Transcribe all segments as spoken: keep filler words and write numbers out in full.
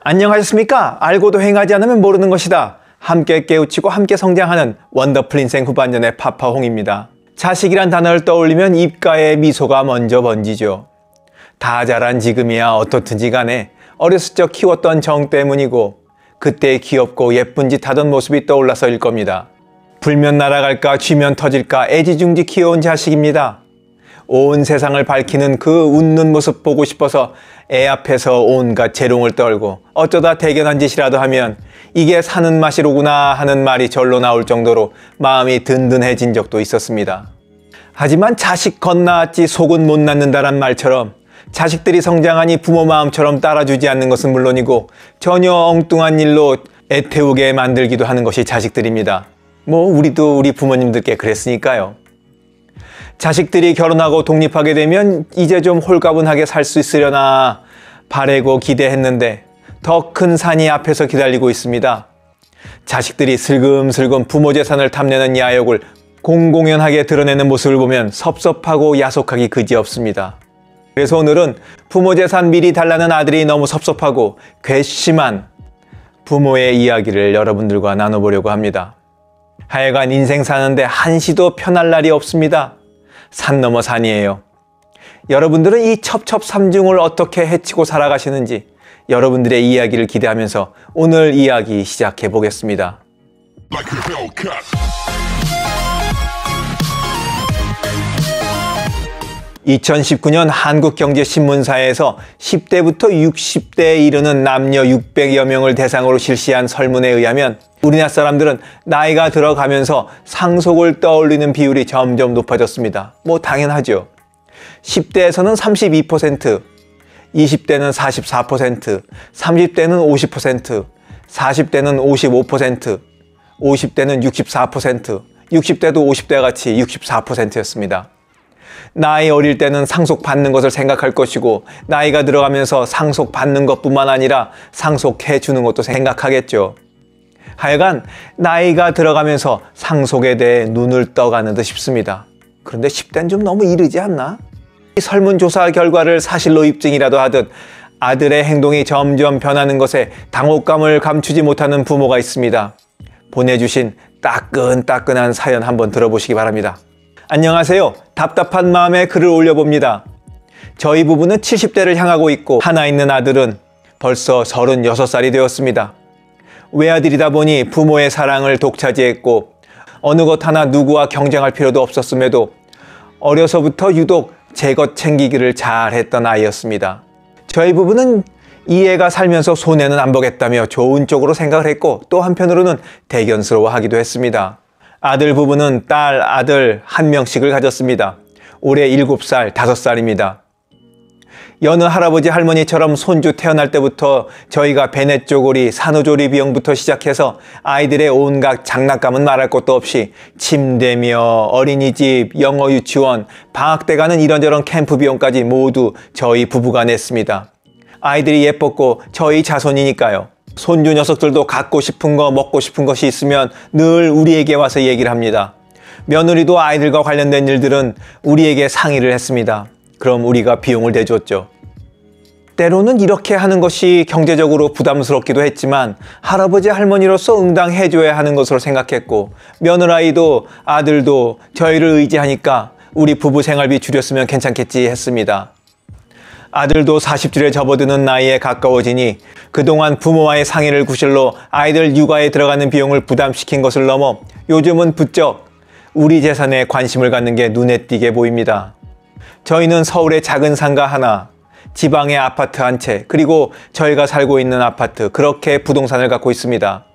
안녕하셨습니까? 알고도 행하지 않으면 모르는 것이다. 함께 깨우치고 함께 성장하는 원더풀 인생 후반년의 파파홍입니다. 자식이란 단어를 떠올리면 입가에 미소가 먼저 번지죠. 다 자란 지금이야 어떻든지 간에 어렸을 적 키웠던 정 때문이고 그때의 귀엽고 예쁜 짓 하던 모습이 떠올라서일 겁니다. 불면 날아갈까 쥐면 터질까 애지중지 키워온 자식입니다. 온 세상을 밝히는 그 웃는 모습 보고 싶어서 애 앞에서 온갖 재롱을 떨고 어쩌다 대견한 짓이라도 하면 이게 사는 맛이로구나 하는 말이 절로 나올 정도로 마음이 든든해진 적도 있었습니다. 하지만 자식 겉나왔지 속은 못 낳는다란 말처럼 자식들이 성장하니 부모 마음처럼 따라주지 않는 것은 물론이고 전혀 엉뚱한 일로 애태우게 만들기도 하는 것이 자식들입니다. 뭐 우리도 우리 부모님들께 그랬으니까요. 자식들이 결혼하고 독립하게 되면 이제 좀 홀가분하게 살 수 있으려나 바라고 기대했는데 더 큰 산이 앞에서 기다리고 있습니다. 자식들이 슬금슬금 부모 재산을 탐내는 야욕을 공공연하게 드러내는 모습을 보면 섭섭하고 야속하기 그지없습니다. 그래서 오늘은 부모 재산 미리 달라는 아들이 너무 섭섭하고 괘씸한 부모의 이야기를 여러분들과 나눠보려고 합니다. 하여간 인생 사는데 한시도 편할 날이 없습니다. 산 넘어 산이에요. 여러분들은 이 첩첩삼중을 어떻게 헤치고 살아가시는지 여러분들의 이야기를 기대하면서 오늘 이야기 시작해 보겠습니다. 이천십구 년 한국경제신문사에서 십 대부터 육십 대에 이르는 남녀 육백여 명을 대상으로 실시한 설문에 의하면 우리나라 사람들은 나이가 들어가면서 상속을 떠올리는 비율이 점점 높아졌습니다. 뭐 당연하죠. 십 대에서는 삼십이 퍼센트, 이십 대는 사십사 퍼센트, 삼십 대는 오십 퍼센트, 사십 대는 오십오 퍼센트, 오십 대는 육십사 퍼센트, 육십 대도 오십 대 같이 육십사 퍼센트였습니다. 나이 어릴 때는 상속받는 것을 생각할 것이고 나이가 들어가면서 상속받는 것뿐만 아니라 상속해 주는 것도 생각하겠죠. 하여간 나이가 들어가면서 상속에 대해 눈을 떠가는 듯 싶습니다. 그런데 십 대는 좀 너무 이르지 않나? 이 설문조사 결과를 사실로 입증이라도 하듯 아들의 행동이 점점 변하는 것에 당혹감을 감추지 못하는 부모가 있습니다. 보내주신 따끈따끈한 사연 한번 들어보시기 바랍니다. 안녕하세요. 답답한 마음에 글을 올려봅니다. 저희 부부는 칠십 대를 향하고 있고 하나 있는 아들은 벌써 서른여섯 살이 되었습니다. 외아들이다 보니 부모의 사랑을 독차지했고 어느 것 하나 누구와 경쟁할 필요도 없었음에도 어려서부터 유독 제 것 챙기기를 잘했던 아이였습니다. 저희 부부는 이 애가 살면서 손해는 안 보겠다며 좋은 쪽으로 생각을 했고 또 한편으로는 대견스러워하기도 했습니다. 아들 부부는 딸, 아들 한 명씩을 가졌습니다. 올해 일곱 살, 다섯 살입니다. 여느 할아버지 할머니처럼 손주 태어날 때부터 저희가 베네 쪼고리, 산후조리 비용부터 시작해서 아이들의 온갖 장난감은 말할 것도 없이 침대며 어린이집, 영어 유치원, 방학 때 가는 이런저런 캠프 비용까지 모두 저희 부부가 냈습니다. 아이들이 예뻤고 저희 자손이니까요. 손주 녀석들도 갖고 싶은 거 먹고 싶은 것이 있으면 늘 우리에게 와서 얘기를 합니다. 며느리도 아이들과 관련된 일들은 우리에게 상의를 했습니다. 그럼 우리가 비용을 대줬죠. 때로는 이렇게 하는 것이 경제적으로 부담스럽기도 했지만 할아버지 할머니로서 응당해줘야 하는 것으로 생각했고 며느라이도 아들도 저희를 의지하니까 우리 부부 생활비 줄였으면 괜찮겠지 했습니다. 아들도 사십 줄에 접어드는 나이에 가까워지니 그동안 부모와의 상의를 구실로 아이들 육아에 들어가는 비용을 부담시킨 것을 넘어 요즘은 부쩍 우리 재산에 관심을 갖는 게 눈에 띄게 보입니다. 저희는 서울의 작은 상가 하나, 지방의 아파트 한 채, 그리고 저희가 살고 있는 아파트, 그렇게 부동산을 갖고 있습니다.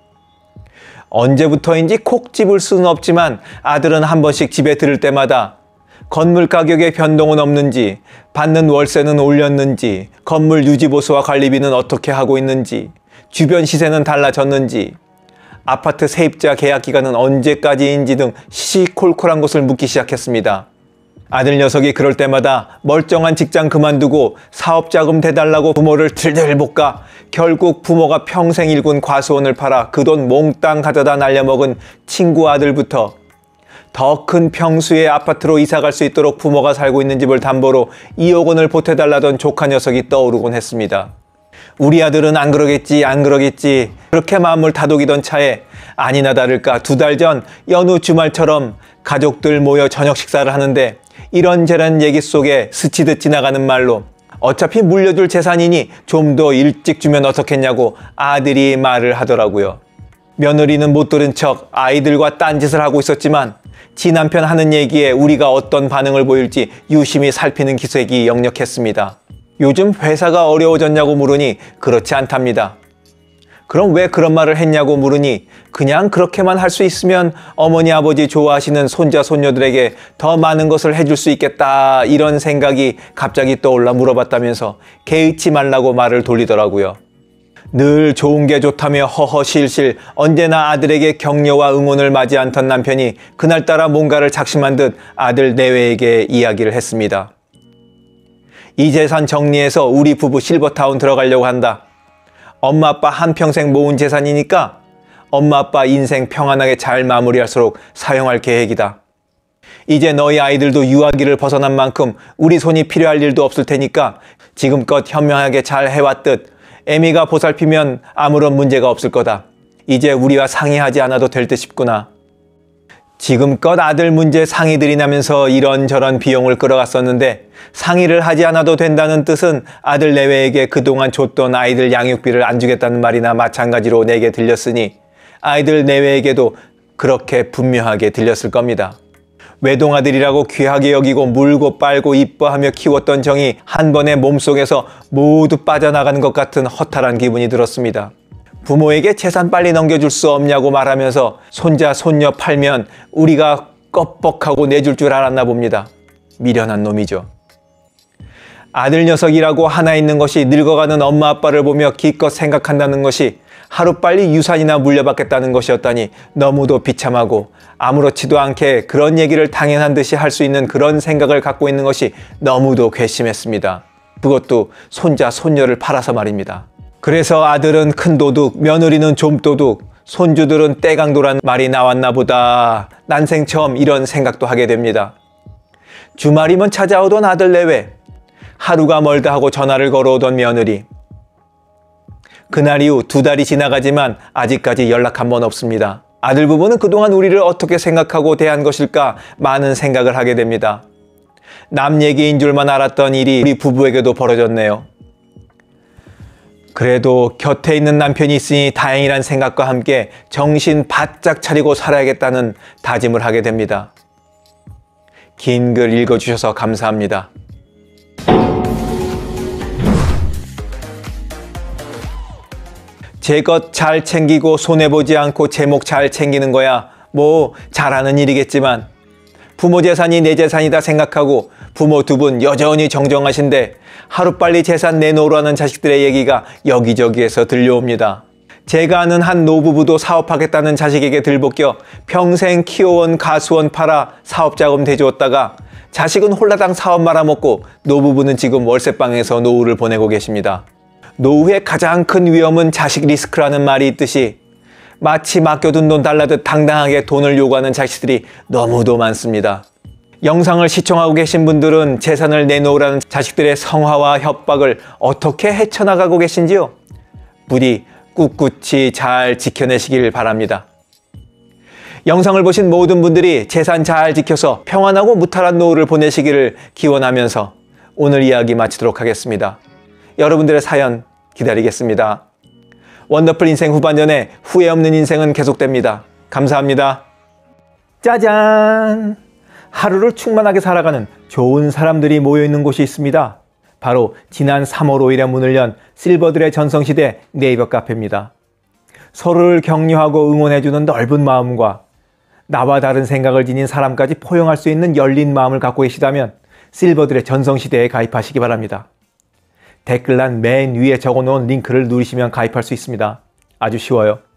언제부터인지 콕 집을 수는 없지만 아들은 한 번씩 집에 들을 때마다 건물 가격의 변동은 없는지, 받는 월세는 올렸는지, 건물 유지보수와 관리비는 어떻게 하고 있는지, 주변 시세는 달라졌는지, 아파트 세입자 계약 기간은 언제까지인지 등 시시콜콜한 것을 묻기 시작했습니다. 아들 녀석이 그럴 때마다 멀쩡한 직장 그만두고 사업자금 대달라고 부모를 들들 볶아 결국 부모가 평생 일군 과수원을 팔아 그 돈 몽땅 가져다 날려먹은 친구 아들부터 더 큰 평수의 아파트로 이사갈 수 있도록 부모가 살고 있는 집을 담보로 이억 원을 보태달라던 조카 녀석이 떠오르곤 했습니다. 우리 아들은 안 그러겠지 안 그러겠지 그렇게 마음을 다독이던 차에 아니나 다를까 두 달 전 여느 주말처럼 가족들 모여 저녁 식사를 하는데 이런저런 얘기 속에 스치듯 지나가는 말로 어차피 물려줄 재산이니 좀 더 일찍 주면 어떻겠냐고 아들이 말을 하더라고요. 며느리는 못 들은 척 아이들과 딴짓을 하고 있었지만 지 남편 하는 얘기에 우리가 어떤 반응을 보일지 유심히 살피는 기색이 역력했습니다. 요즘 회사가 어려워졌냐고 물으니 그렇지 않답니다. 그럼 왜 그런 말을 했냐고 물으니 그냥 그렇게만 할 수 있으면 어머니 아버지 좋아하시는 손자 손녀들에게 더 많은 것을 해줄 수 있겠다 이런 생각이 갑자기 떠올라 물어봤다면서 개의치 말라고 말을 돌리더라고요. 늘 좋은 게 좋다며 허허실실 언제나 아들에게 격려와 응원을 마지 않던 남편이 그날따라 뭔가를 작심한 듯 아들 내외에게 이야기를 했습니다. 이 재산 정리해서 우리 부부 실버타운 들어가려고 한다. 엄마 아빠 한평생 모은 재산이니까 엄마 아빠 인생 평안하게 잘 마무리할수록 사용할 계획이다. 이제 너희 아이들도 유아기를 벗어난 만큼 우리 손이 필요할 일도 없을 테니까 지금껏 현명하게 잘 해왔듯 애미가 보살피면 아무런 문제가 없을 거다. 이제 우리와 상의하지 않아도 될 듯 싶구나. 지금껏 아들 문제 상의들이 나면서 이런저런 비용을 끌어갔었는데 상의를 하지 않아도 된다는 뜻은 아들 내외에게 그동안 줬던 아이들 양육비를 안 주겠다는 말이나 마찬가지로 내게 들렸으니 아이들 내외에게도 그렇게 분명하게 들렸을 겁니다. 외동아들이라고 귀하게 여기고 물고 빨고 이뻐하며 키웠던 정이 한 번에 몸속에서 모두 빠져나가는 것 같은 허탈한 기분이 들었습니다. 부모에게 재산 빨리 넘겨줄 수 없냐고 말하면서 손자 손녀 팔면 우리가 껍벅하고 내줄 줄 알았나 봅니다. 미련한 놈이죠. 아들 녀석이라고 하나 있는 것이 늙어가는 엄마 아빠를 보며 기껏 생각한다는 것이 하루빨리 유산이나 물려받겠다는 것이었다니 너무도 비참하고 아무렇지도 않게 그런 얘기를 당연한 듯이 할 수 있는 그런 생각을 갖고 있는 것이 너무도 괘씸했습니다. 그것도 손자 손녀를 팔아서 말입니다. 그래서 아들은 큰 도둑, 며느리는 좀도둑, 손주들은 떼강도란 말이 나왔나 보다. 난생 처음 이런 생각도 하게 됩니다. 주말이면 찾아오던 아들 내외, 하루가 멀다 하고 전화를 걸어오던 며느리. 그날 이후 두 달이 지나가지만 아직까지 연락 한 번 없습니다. 아들 부부는 그동안 우리를 어떻게 생각하고 대한 것일까 많은 생각을 하게 됩니다. 남 얘기인 줄만 알았던 일이 우리 부부에게도 벌어졌네요. 그래도 곁에 있는 남편이 있으니 다행이란 생각과 함께 정신 바짝 차리고 살아야겠다는 다짐을 하게 됩니다. 긴 글 읽어주셔서 감사합니다. 제 것 잘 챙기고 손해보지 않고 제 목 잘 챙기는 거야 뭐 잘하는 일이겠지만 부모 재산이 내 재산이다 생각하고 부모 두 분 여전히 정정하신데 하루빨리 재산 내놓으라는 자식들의 얘기가 여기저기에서 들려옵니다. 제가 아는 한 노부부도 사업하겠다는 자식에게 들볶여 평생 키워온 가수원 팔아 사업자금 대주었다가 자식은 홀라당 사업 말아먹고 노부부는 지금 월세방에서 노후를 보내고 계십니다. 노후의 가장 큰 위험은 자식 리스크라는 말이 있듯이 마치 맡겨둔 돈 달라듯 당당하게 돈을 요구하는 자식들이 너무도 많습니다. 영상을 시청하고 계신 분들은 재산을 내놓으라는 자식들의 성화와 협박을 어떻게 헤쳐나가고 계신지요? 부디 꿋꿋이 잘 지켜내시길 바랍니다. 영상을 보신 모든 분들이 재산 잘 지켜서 평안하고 무탈한 노후를 보내시기를 기원하면서 오늘 이야기 마치도록 하겠습니다. 여러분들의 사연 기다리겠습니다. 원더풀 인생 후반전에 후회 없는 인생은 계속됩니다. 감사합니다. 짜잔! 하루를 충만하게 살아가는 좋은 사람들이 모여있는 곳이 있습니다. 바로 지난 삼월 오일에 문을 연 실버들의 전성시대 네이버 카페입니다. 서로를 격려하고 응원해주는 넓은 마음과 나와 다른 생각을 지닌 사람까지 포용할 수 있는 열린 마음을 갖고 계시다면 실버들의 전성시대에 가입하시기 바랍니다. 댓글란 맨 위에 적어놓은 링크를 누르시면 가입할 수 있습니다. 아주 쉬워요.